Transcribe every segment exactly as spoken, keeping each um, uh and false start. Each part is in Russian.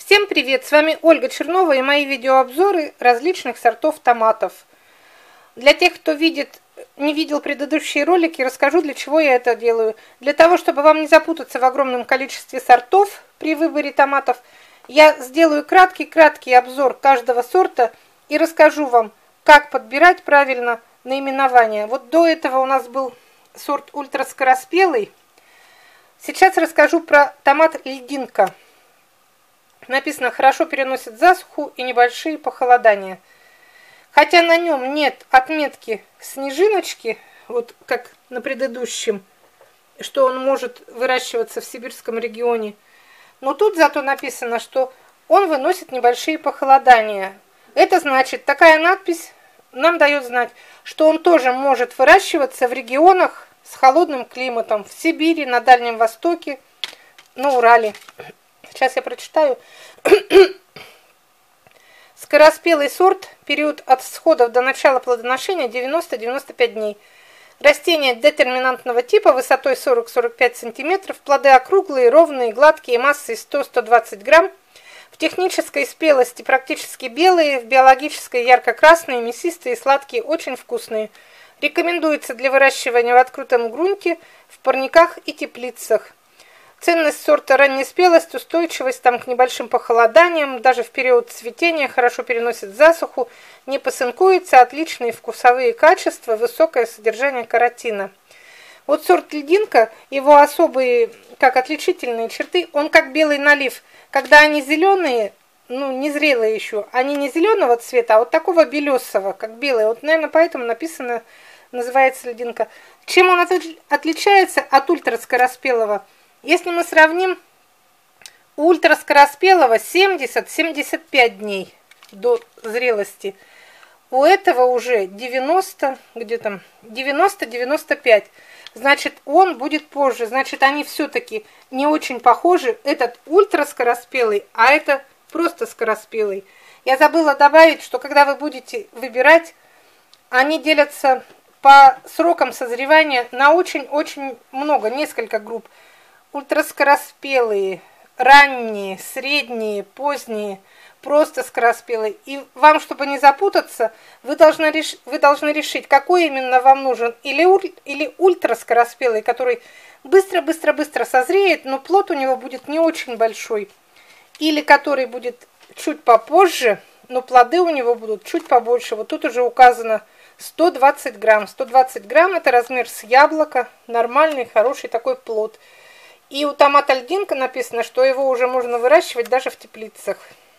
Всем привет! С вами Ольга Чернова и мои видеообзоры различных сортов томатов. Для тех, кто видит, не видел предыдущие ролики, расскажу, для чего я это делаю. Для того, чтобы вам не запутаться в огромном количестве сортов при выборе томатов, я сделаю краткий-краткий обзор каждого сорта и расскажу вам, как подбирать правильно наименование. Вот до этого у нас был сорт ультраскороспелый. Сейчас расскажу про томат льдинка. Написано, хорошо переносит засуху и небольшие похолодания. Хотя на нем нет отметки снежиночки, вот как на предыдущем, что он может выращиваться в сибирском регионе. Но тут зато написано, что он выносит небольшие похолодания. Это значит, такая надпись нам дает знать, что он тоже может выращиваться в регионах с холодным климатом. В Сибири, на Дальнем Востоке, на Урале. Сейчас я прочитаю. Скороспелый сорт. Период от всходов до начала плодоношения девяносто — девяносто пять дней. Растение детерминантного типа высотой сорок — сорок пять сантиметров. Плоды округлые, ровные, гладкие, массой сто — сто двадцать грамм. В технической спелости практически белые, в биологической ярко-красные, мясистые, сладкие, очень вкусные. Рекомендуется для выращивания в открытом грунте, в парниках и теплицах. Ценность сорта ранняя спелость, устойчивость там к небольшим похолоданиям, даже в период цветения хорошо переносит засуху, не посынкуется, отличные вкусовые качества, высокое содержание каротина. Вот сорт льдинка, его особые, как отличительные черты, он как белый налив. Когда они зеленые, ну не зрелые еще, они не зеленого цвета, а вот такого белесого, как белый. Вот, наверное, поэтому написано, называется льдинка. Чем он отличается от ультраскороспелого? Если мы сравним, у ультраскороспелого семьдесят — семьдесят пять дней до зрелости. У этого уже девяносто, где там, девяносто — девяносто пять. Значит, он будет позже. Значит, они все-таки не очень похожи. Этот ультраскороспелый, а это просто скороспелый. Я забыла добавить, что когда вы будете выбирать, они делятся по срокам созревания на очень-очень много, несколько групп. Ультраскороспелые, ранние, средние, поздние, просто скороспелые. И вам, чтобы не запутаться, вы должны, реш... вы должны решить, какой именно вам нужен. Или, уль... или ультраскороспелый, который быстро-быстро-быстро созреет, но плод у него будет не очень большой. Или который будет чуть попозже, но плоды у него будут чуть побольше. Вот тут уже указано сто двадцать грамм. сто двадцать грамм это размер с яблока, нормальный, хороший такой плод. И у томата льдинка написано, что его уже можно выращивать даже в теплицах.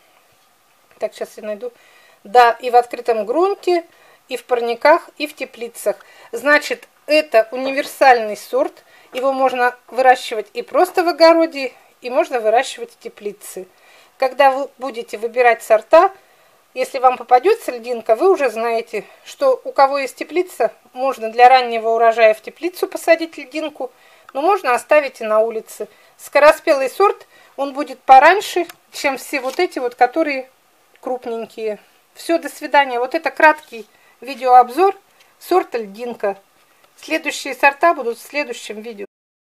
Так, сейчас я найду. Да, и в открытом грунте, и в парниках, и в теплицах. Значит, это универсальный сорт. Его можно выращивать и просто в огороде, и можно выращивать в теплице. Когда вы будете выбирать сорта, если вам попадется льдинка, вы уже знаете, что у кого есть теплица, можно для раннего урожая в теплицу посадить льдинку, но можно оставить и на улице. Скороспелый сорт, он будет пораньше, чем все вот эти вот, которые крупненькие. Все, до свидания. Вот это краткий видеообзор сорта льдинка. Следующие сорта будут в следующем видео.